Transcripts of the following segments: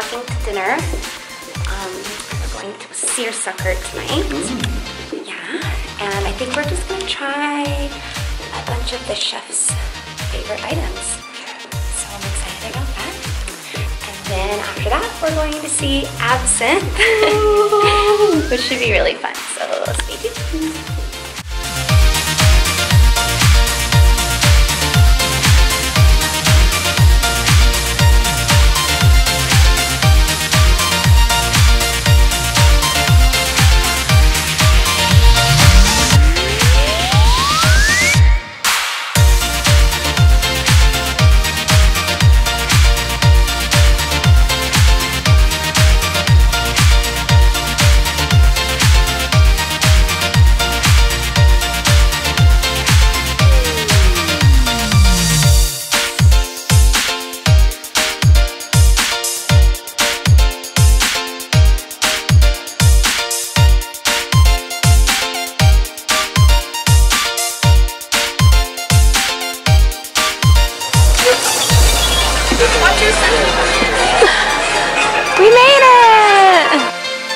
walking to dinner. We're going to Searsucker tonight. Yeah, and I think we're just gonna try a bunch of the chef's favorite items. So I'm excited about that. And then after that, we're going to see Absinthe, which should be really fun. So stay tuned. We made it!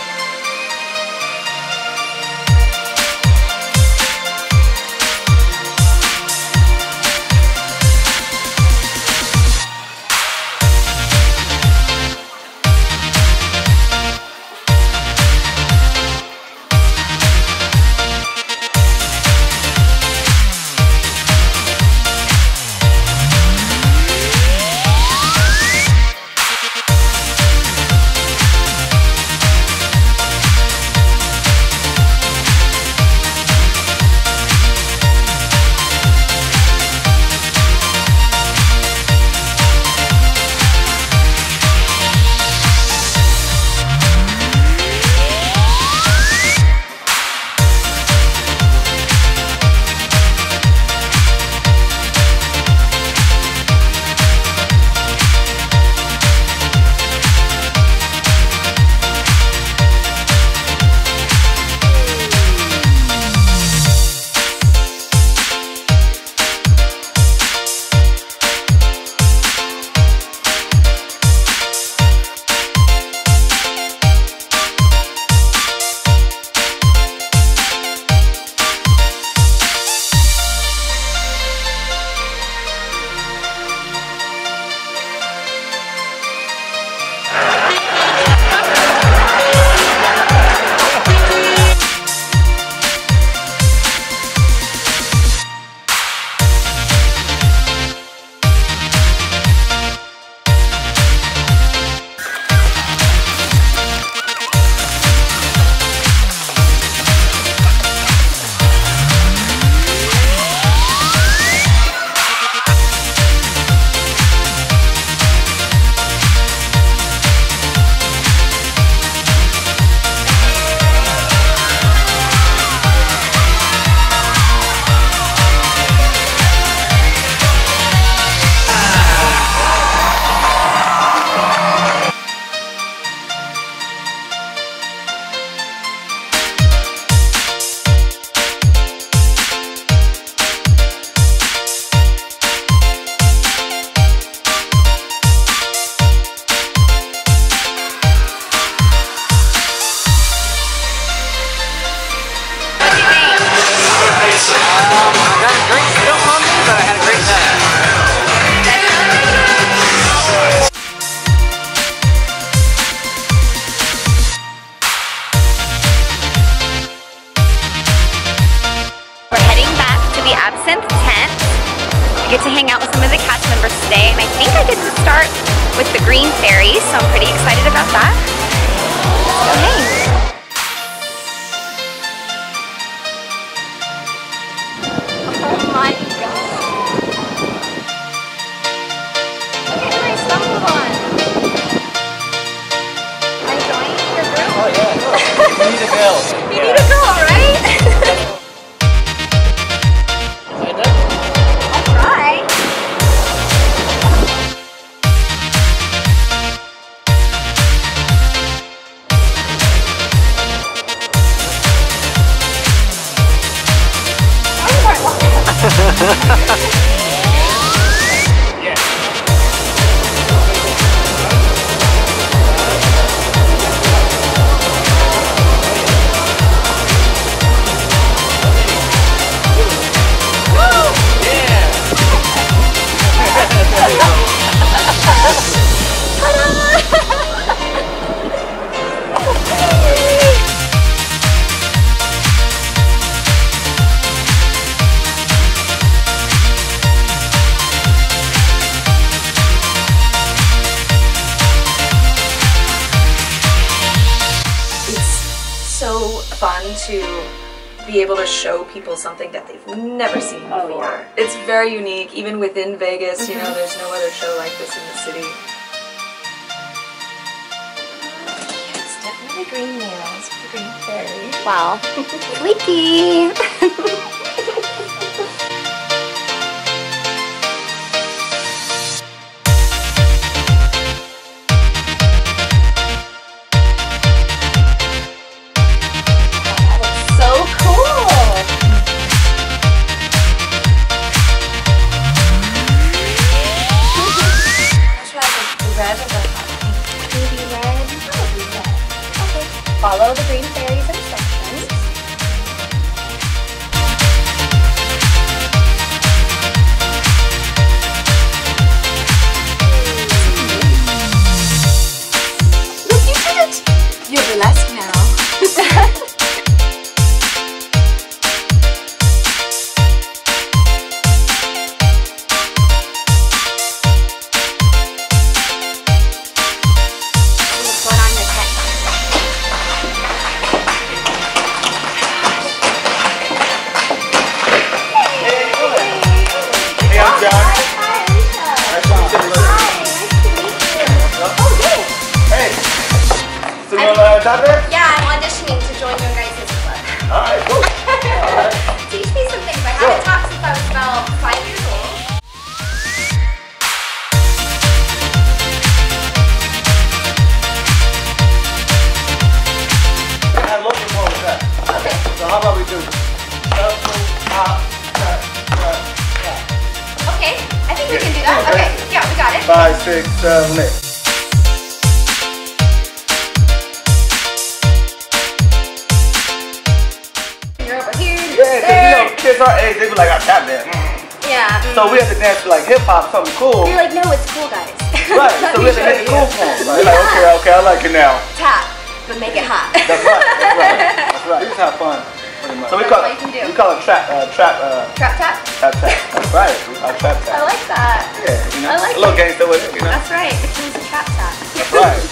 Absinthe tent. I get to hang out with some of the cast members today, and I think I get to start with the green fairies, so I'm pretty excited about that. So hey. Oh my god. Look at who I stumbled on. Are you joining your group? Oh yeah, you need a girl. You need a girl, right? to be able to show people something that they've never seen before. It's very unique, even within Vegas. You know, there's no other show like this in the city. It's definitely green nails for the green fairy. Wow. Leaky. Follow the green fairy's instructions. Look, you did it! You're relaxed now. Yeah, I'm auditioning to join your guys' club. Alright, cool. Teach me some things. I haven't talked since I was about 5 years old. I have local more with that. Okay. So how about we do shuffle, hop, tap, tap, tap. Okay, I think we can do that. Okay, yeah, we got it. 5, 6, 7, 8. Kids our age, they be like, I tap that. Yeah. So we have to dance to like hip hop, something cool. You're like, no, it's cool, guys. Right. So we have to hit the cool form. Right? Like, okay, I like it now. Tap, but make it hot. That's right. That's right. That's right. We just have fun. Pretty much. So we call it trap tap. Trap tap? Trap tap. That's right. We call it trap tap. I like that. Yeah. You know, I like a little gangster with it. You know. That's right. The king's a trap tap. That's right.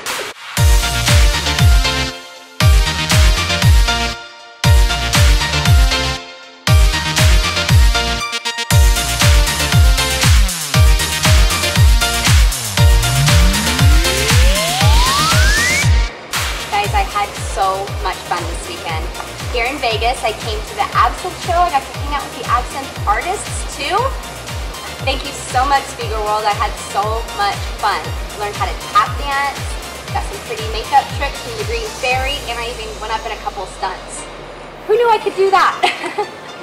I had so much fun this weekend. Here in Vegas, I came to the Absinthe show. I got to hang out with the Absinthe artists too. Thank you so much, Speaker World. I had so much fun. Learned how to tap dance, got some pretty makeup tricks from the Green Fairy, and I even went up in a couple stunts. Who knew I could do that?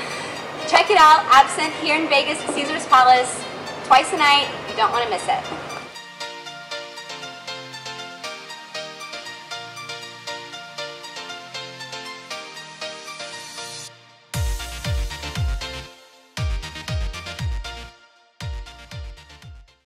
Check it out, Absinthe here in Vegas at Caesar's Palace, twice a night. You don't want to miss it.